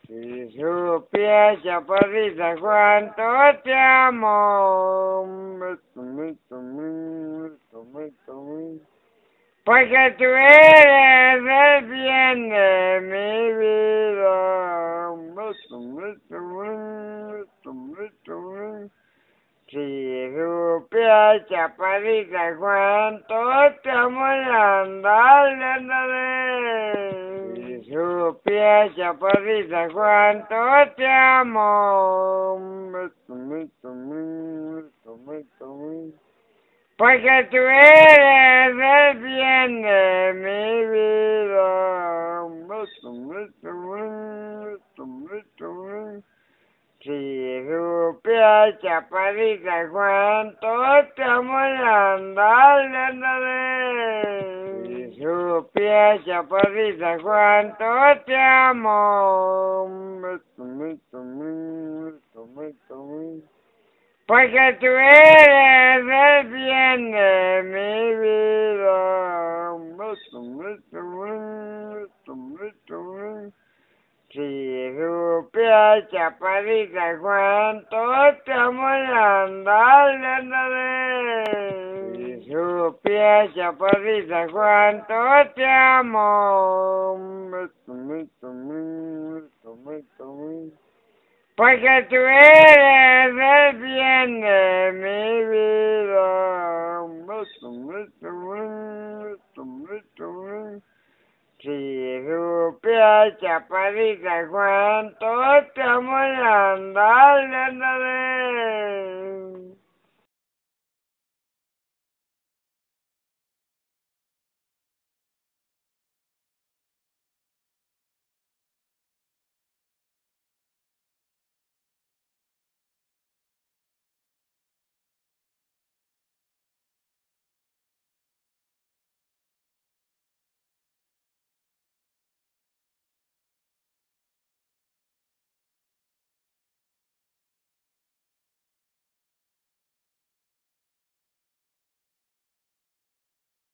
Si supieras, chaparrita, cuánto te amo. Porque tú eres el bien de mi vida. Si supieras, chaparrita, cuánto te amo, andale, andale. Si supieras, chaparrita, cuánto te amo. Porque tú eres el bien de mi vida. Si supieras, chaparrita, cuánto te amo, andale, andale. Si supieras, chaparrita, cuánto te amo. Porque tú eres el bien de mi vida. Si supieras, chaparrita, cuánto te amo, andale, andale. Si supieras, chaparrita, cuánto te amo. Porque tú eres el bien de mi vida. Si supieras, chaparrita, cuánto te amo, andale, andale.